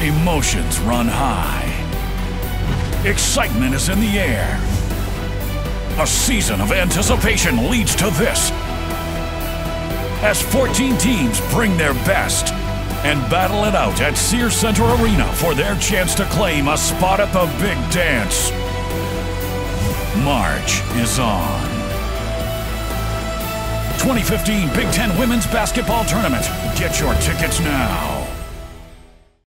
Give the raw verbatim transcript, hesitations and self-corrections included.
Emotions run high. Excitement is in the air. A season of anticipation leads to this, as fourteen teams bring their best and battle it out at Sears Centre Arena for their chance to claim a spot at the big dance. March is on. twenty fifteen Big Ten Women's Basketball Tournament. Get your tickets now.